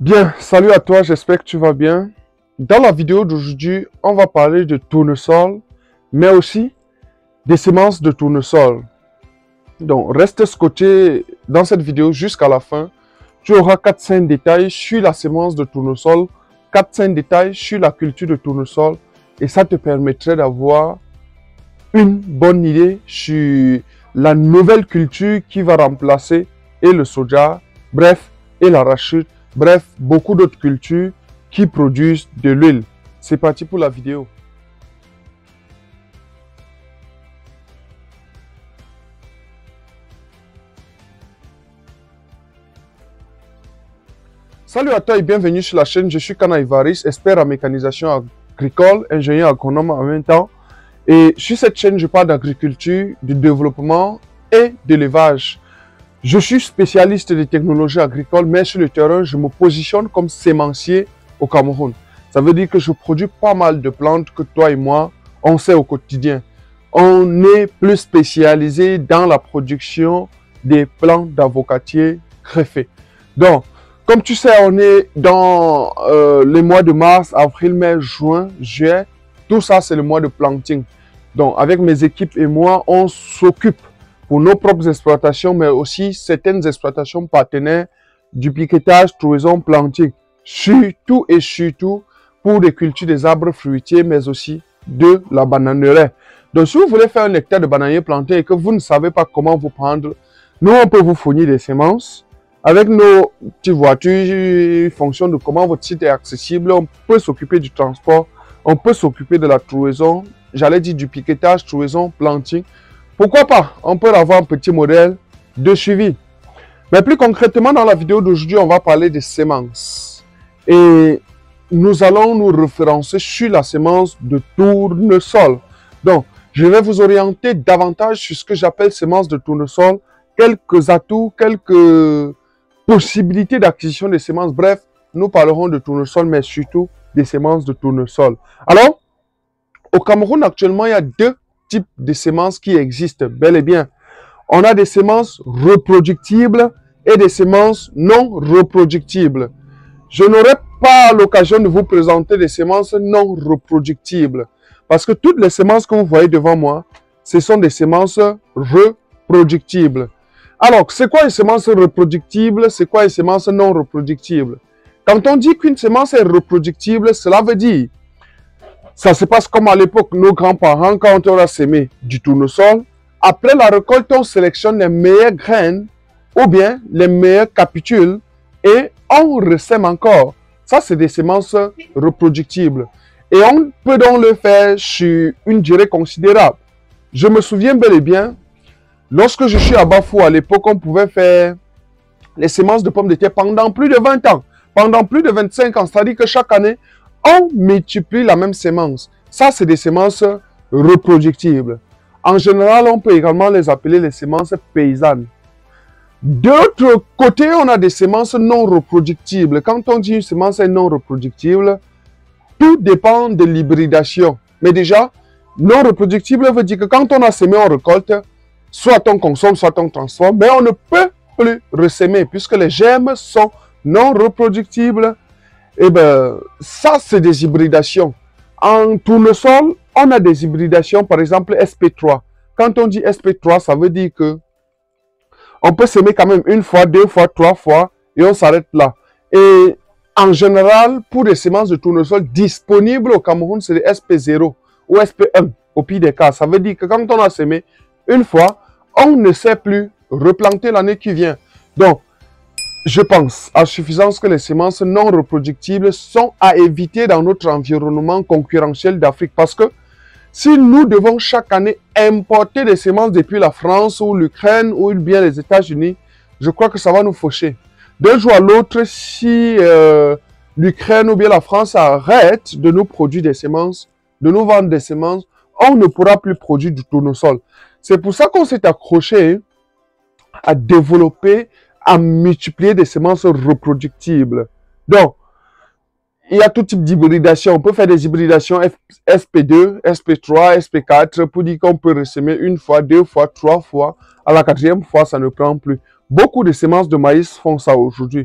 Bien, salut à toi, j'espère que tu vas bien. Dans la vidéo d'aujourd'hui, on va parler de tournesol, mais aussi des semences de tournesol. Donc, reste scotché dans cette vidéo jusqu'à la fin. Tu auras 4-5 détails sur la semence de tournesol, 4-5 détails sur la culture de tournesol, et ça te permettrait d'avoir une bonne idée sur la nouvelle culture qui va remplacer et le soja, bref, et l'arachide. Bref, beaucoup d'autres cultures qui produisent de l'huile. C'est parti pour la vidéo. Salut à toi et bienvenue sur la chaîne. Je suis Kana Ivaris, expert en mécanisation agricole, ingénieur agronome en même temps. Et sur cette chaîne, je parle d'agriculture, de développement et d'élevage. Je suis spécialiste des technologies agricoles, mais sur le terrain, je me positionne comme sémencier au Cameroun. Ça veut dire que je produis pas mal de plantes que toi et moi, on sait au quotidien. On est plus spécialisé dans la production des plants d'avocatier greffés. Donc, comme tu sais, on est dans les mois de mars, avril, mai, juin, juillet. Tout ça, c'est le mois de planting. Donc, avec mes équipes et moi, on s'occupe pour nos propres exploitations, mais aussi certaines exploitations partenaires du piquetage, trouaison, planting. Surtout et surtout pour des cultures des arbres fruitiers, mais aussi de la bananeraie. Donc, si vous voulez faire un hectare de bananier planté et que vous ne savez pas comment vous prendre, nous, on peut vous fournir des semences. Avec nos petites voitures, en fonction de comment votre site est accessible, on peut s'occuper du transport, on peut s'occuper de la trouaison, j'allais dire du piquetage, trouaison, planting. Pourquoi pas? On peut avoir un petit modèle de suivi. Mais plus concrètement, dans la vidéo d'aujourd'hui, on va parler des semences. Et nous allons nous référencer sur la semence de tournesol. Donc, je vais vous orienter davantage sur ce que j'appelle semence de tournesol, quelques atouts, quelques possibilités d'acquisition des semences. Bref, nous parlerons de tournesol, mais surtout des semences de tournesol. Alors, au Cameroun, actuellement, il y a deux types de semences qui existent bel et bien. On a des semences reproductibles et des semences non reproductibles. Je n'aurai pas l'occasion de vous présenter des semences non reproductibles parce que toutes les semences que vous voyez devant moi, ce sont des semences reproductibles. Alors, c'est quoi une semence reproductible? C'est quoi une semence non reproductible? Quand on dit qu'une semence est reproductible, cela veut dire ça se passe comme à l'époque, nos grands-parents, quand on a semé du tournesol. Après la récolte, on sélectionne les meilleures graines ou bien les meilleures capitules et on ressème encore. Ça, c'est des semences reproductibles. Et on peut donc le faire sur une durée considérable. Je me souviens bel et bien, lorsque je suis à Bafou, à l'époque, on pouvait faire les semences de pommes de terre pendant plus de 20 ans, pendant plus de 25 ans. C'est-à-dire que chaque année, on multiplie la même semence. Ça, c'est des semences reproductibles. En général, on peut également les appeler les semences paysannes. De l'autre côté, on a des semences non reproductibles. Quand on dit une semence est non reproductible, tout dépend de l'hybridation. Mais déjà, non reproductible veut dire que quand on a semé, on récolte, soit on consomme, soit on transforme, mais on ne peut plus ressemer puisque les germes sont non reproductibles. Eh bien, ça, c'est des hybridations. En tournesol, on a des hybridations, par exemple SP3. Quand on dit SP3, ça veut dire que on peut semer quand même une fois, deux fois, trois fois, et on s'arrête là. Et en général, pour les semences de tournesol disponibles au Cameroun, c'est les SP0 ou SP1, au pire des cas. Ça veut dire que quand on a semé une fois, on ne sait plus replanter l'année qui vient. Donc, je pense à suffisance que les semences non reproductibles sont à éviter dans notre environnement concurrentiel d'Afrique. Parce que si nous devons chaque année importer des semences depuis la France ou l'Ukraine ou bien les États-Unis, je crois que ça va nous faucher. D'un jour à l'autre, si l'Ukraine ou bien la France arrête de nous produire des semences, de nous vendre des semences, on ne pourra plus produire du tournesol. C'est pour ça qu'on s'est accroché à développer, à multiplier des semences reproductibles. Donc, il y a tout type d'hybridation. On peut faire des hybridations SP2, SP3, SP4 pour dire qu'on peut ressemer une fois, deux fois, trois fois. À la quatrième fois, ça ne prend plus. Beaucoup de semences de maïs font ça aujourd'hui.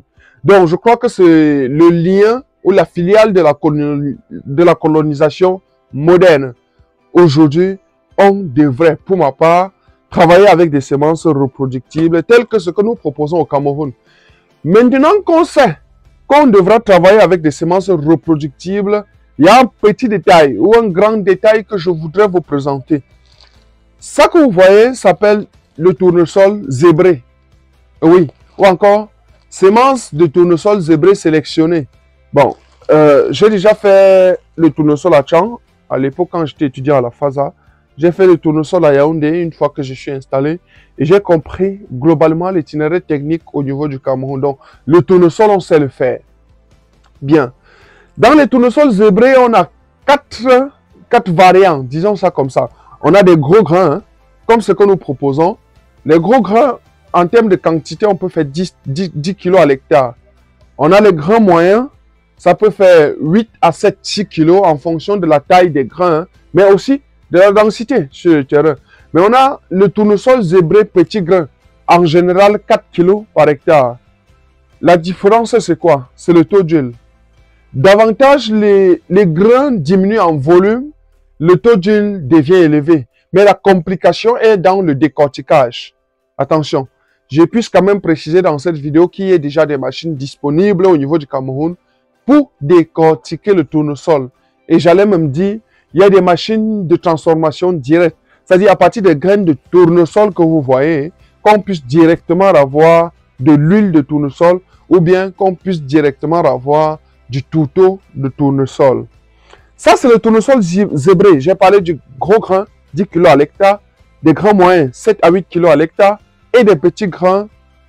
Donc, je crois que c'est le lien ou la filiale de la colonisation moderne. Aujourd'hui, on devrait, pour ma part, travailler avec des semences reproductibles telles que ce que nous proposons au Cameroun. Maintenant qu'on sait qu'on devra travailler avec des semences reproductibles, il y a un petit détail ou un grand détail que je voudrais vous présenter. Ça que vous voyez s'appelle le tournesol zébré. Oui, ou encore semences de tournesol zébré sélectionnées. Bon, j'ai déjà fait le tournesol à Tchang. À l'époque, quand j'étais étudiant à la FASA, j'ai fait le tournesol à Yaoundé une fois que je suis installé et j'ai compris globalement l'itinéraire technique au niveau du Cameroun. Donc, le tournesol, on sait le faire. Bien. Dans les tournesols zébrés, on a quatre variants, disons ça comme ça. On a des gros grains, hein, comme ce que nous proposons. Les gros grains, en termes de quantité, on peut faire 10 kg à l'hectare. On a les grains moyens, ça peut faire 8 à 6 kg en fonction de la taille des grains, hein, mais aussi de la densité sur le terrain. Mais on a le tournesol zébré petit grain, en général 4 kg par hectare. La différence, c'est quoi? C'est le taux d'huile. Davantage les grains diminuent en volume, le taux d'huile devient élevé. Mais la complication est dans le décortiquage. Attention, je puisse quand même préciser dans cette vidéo qu'il y a déjà des machines disponibles au niveau du Cameroun pour décortiquer le tournesol. Et j'allais même dire, il y a des machines de transformation directe. C'est-à-dire à partir des graines de tournesol que vous voyez, qu'on puisse directement avoir de l'huile de tournesol ou bien qu'on puisse directement avoir du tourteau de tournesol. Ça, c'est le tournesol zébré. J'ai parlé du gros grain, 10 kg à l'hectare, des grains moyens, 7 à 8 kg à l'hectare, et des petits grains,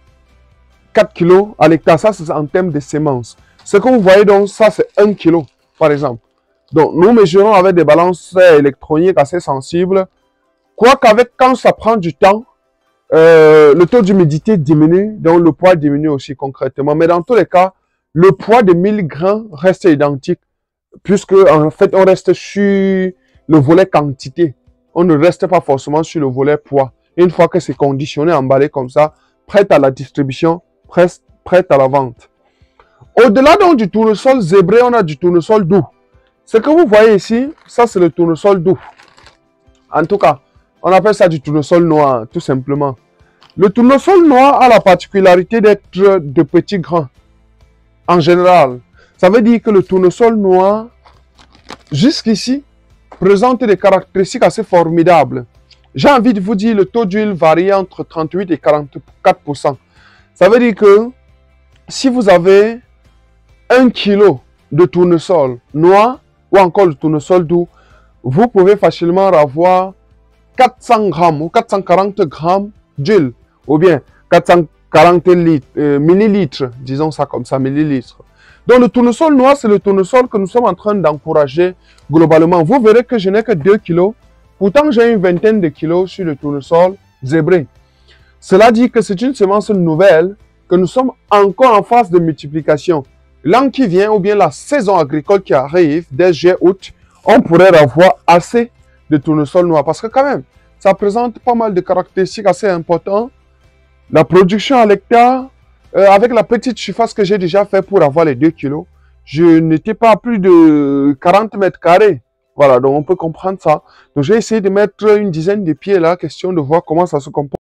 4 kg à l'hectare. Ça, c'est en termes de semences. Ce que vous voyez donc, ça, c'est 1 kg, par exemple. Donc, nous mesurons avec des balances électroniques assez sensibles. Quoique quand ça prend du temps, le taux d'humidité diminue, donc le poids diminue aussi concrètement. Mais dans tous les cas, le poids de 1000 grains reste identique, puisque en fait, on reste sur le volet quantité. On ne reste pas forcément sur le volet poids. Une fois que c'est conditionné, emballé comme ça, prêt à la distribution, prêt à la vente. Au-delà donc du tournesol zébré, on a du tournesol doux. Ce que vous voyez ici, ça c'est le tournesol doux. En tout cas, on appelle ça du tournesol noir, tout simplement. Le tournesol noir a la particularité d'être de petits grains. En général, ça veut dire que le tournesol noir, jusqu'ici, présente des caractéristiques assez formidables. J'ai envie de vous dire, le taux d'huile varie entre 38 et 44%. Ça veut dire que si vous avez 1 kg de tournesol noir ou encore le tournesol doux, vous pouvez facilement avoir 400 grammes ou 440 grammes d'huile ou bien 440 millilitres, disons ça comme ça, millilitres. Donc le tournesol noir, c'est le tournesol que nous sommes en train d'encourager globalement. Vous verrez que je n'ai que 2 kg, pourtant j'ai une vingtaine de kilos sur le tournesol zébré. Cela dit que c'est une semence nouvelle, que nous sommes encore en phase de multiplication. L'an qui vient ou bien la saison agricole qui arrive, dès juillet-août, on pourrait avoir assez de tournesol noir parce que quand même, ça présente pas mal de caractéristiques assez importantes. La production à l'hectare, avec la petite surface que j'ai déjà fait pour avoir les 2 kilos, je n'étais pas à plus de 40 mètres carrés. Voilà, donc on peut comprendre ça. Donc j'ai essayé de mettre une dizaine de pieds là, question de voir comment ça se comporte.